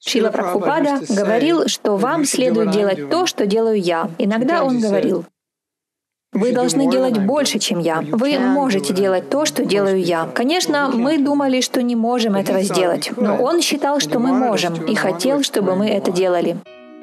Шрила Прабхупада говорил, что вам следует делать то, что делаю я. Иногда он говорил: вы должны делать больше, чем я. Вы можете делать то, что делаю я. Конечно, мы думали, что не можем этого сделать, но он считал, что мы можем, и хотел, чтобы мы это делали.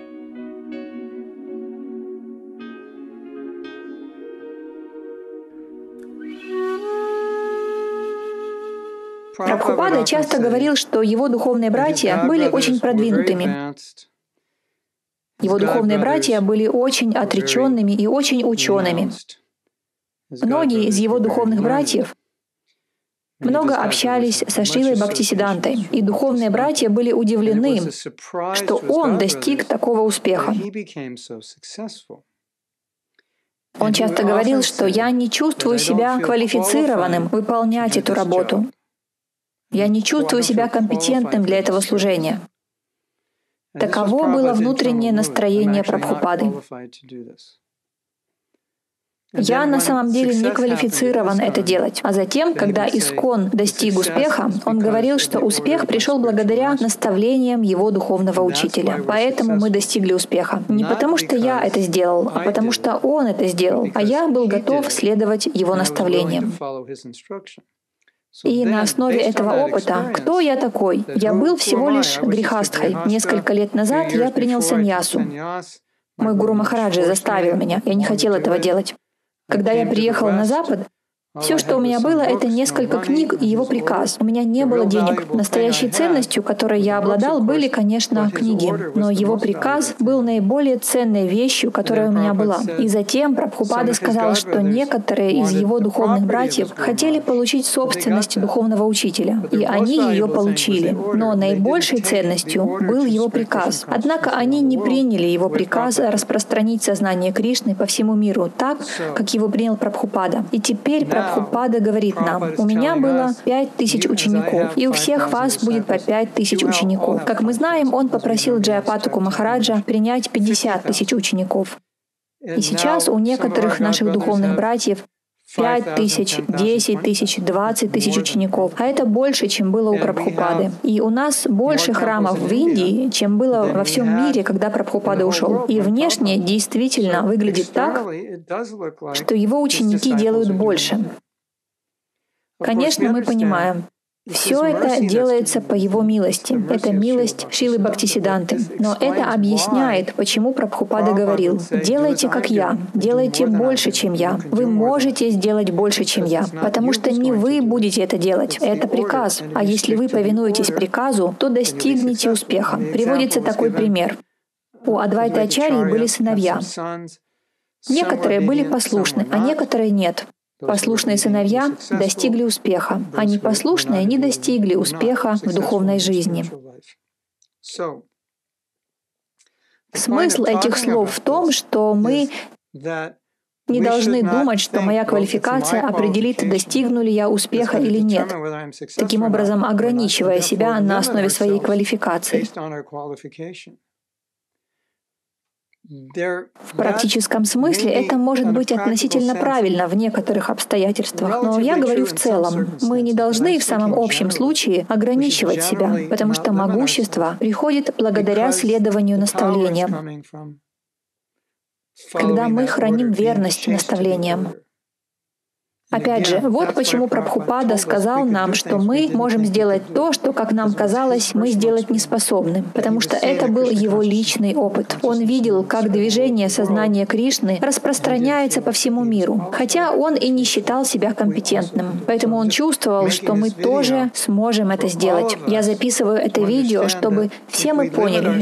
Прабхупада часто говорил, что его духовные братья были очень продвинутыми. Его духовные братья были очень отреченными и очень учеными. Многие из его духовных братьев много общались со Шрилой Бхактисидантой, и духовные братья были удивлены, что он достиг такого успеха. Он часто говорил, что «я не чувствую себя квалифицированным выполнять эту работу. Я не чувствую себя компетентным для этого служения». Таково было внутреннее настроение Прабхупады. Я на самом деле не квалифицирован это делать. А затем, когда Искон достиг успеха, он говорил, что успех пришел благодаря наставлениям его духовного учителя. Поэтому мы достигли успеха. Не потому что я это сделал, а потому что он это сделал, а я был готов следовать его наставлениям. И на основе этого опыта, кто я такой? Я был всего лишь грихастхой. Несколько лет назад я принял саньясу. Мой гуру Махараджа заставил меня. Я не хотел этого делать. Когда я приехал на Запад, все, что у меня было, это несколько книг и его приказ. У меня не было денег. Настоящей ценностью, которой я обладал, были, конечно, книги. Но его приказ был наиболее ценной вещью, которая у меня была. И затем Прабхупада сказал, что некоторые из его духовных братьев хотели получить собственность духовного учителя. И они ее получили. Но наибольшей ценностью был его приказ. Однако они не приняли его приказ распространить сознание Кришны по всему миру так, как его принял Прабхупада. И теперь Прабхупада говорит нам: у меня было 5000 учеников, и у всех вас будет по 5000 учеников. Как мы знаем, он попросил Джаяпатаку Махараджа принять 50 000 учеников. И сейчас у некоторых наших духовных братьев 5000, 10 000, 20 000 учеников. А это больше, чем было у Прабхупады. И у нас больше храмов в Индии, чем было во всем мире, когда Прабхупада ушел. И внешне действительно выглядит так, что его ученики делают больше. Конечно, мы понимаем, все это делается по его милости. Это милость Шрилы Бхактисиданты. Но это объясняет, почему Прабхупада говорил: «Делайте, как я, делайте больше, чем я. Вы можете сделать больше, чем я, потому что не вы будете это делать. Это приказ. А если вы повинуетесь приказу, то достигнете успеха». Приводится такой пример. У Адвайта Ачарьи были сыновья. Некоторые были послушны, а некоторые нет. Послушные сыновья достигли успеха, а непослушные не достигли успеха в духовной жизни. Смысл этих слов в том, что мы не должны думать, что моя квалификация определит, достигну ли я успеха или нет, таким образом ограничивая себя на основе своей квалификации. В практическом смысле это может быть относительно правильно в некоторых обстоятельствах, но я говорю в целом. Мы не должны в самом общем случае ограничивать себя, потому что могущество приходит благодаря следованию наставлениям, когда мы храним верность наставлениям. Опять же, вот почему Прабхупада сказал нам, что мы можем сделать то, что, как нам казалось, мы сделать не способны, потому что это был его личный опыт. Он видел, как движение сознания Кришны распространяется по всему миру, хотя он и не считал себя компетентным. Поэтому он чувствовал, что мы тоже сможем это сделать. Я записываю это видео, чтобы все мы поняли,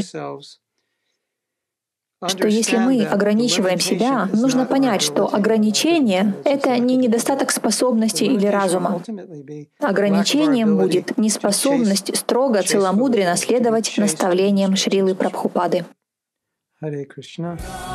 что если мы ограничиваем себя, нужно понять, что ограничение — это не недостаток способности или разума. Ограничением будет неспособность строго, целомудренно следовать наставлениям Шрилы Прабхупады. Харе Кришна.